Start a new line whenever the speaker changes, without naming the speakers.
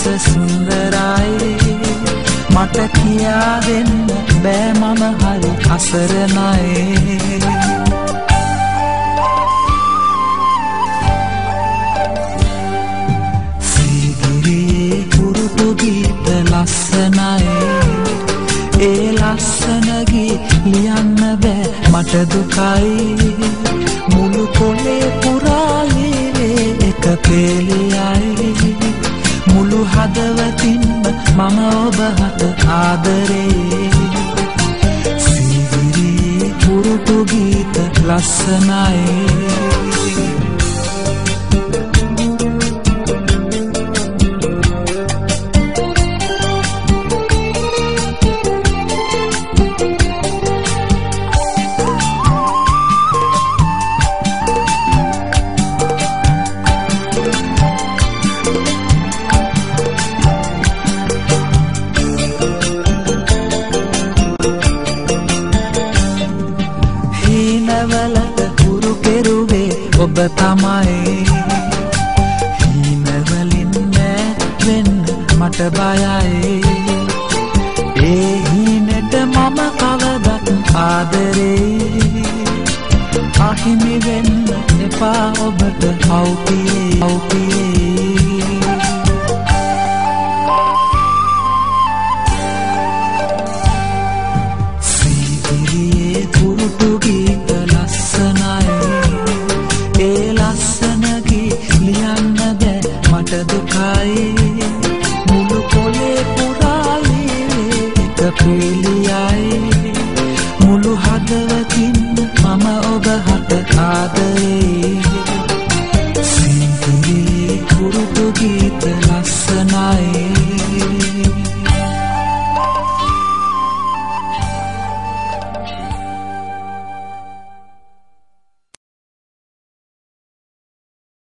සුන්දරයි මට කියා දෙන්න බෑ මම හරි අසරණයි සීගිරියේ කුරුටු ගීත ලස්සනයි ඒ ලස්සන ගී ලියන්න බෑ මට දුකයි මුළු කොලේ පුරායේ එක පෙළියයි මුළු හදවතින්ම මම ඔබ හට ආදරේ සීගිරියේ කුරුටු ගීත ලස්සනයි ඔබ තමයි හීනවලින් වෙන්න මට බයයි ඒ හීනෙට මම කවදත් ආදරේ අහිමි වෙන්න එපා ඔබට අවුපියේ සීගිරියේ කුරුටු ගීත ලස්සනයි මට දුකයි මුළු කොලේ පුරායේ එක පෙළියයි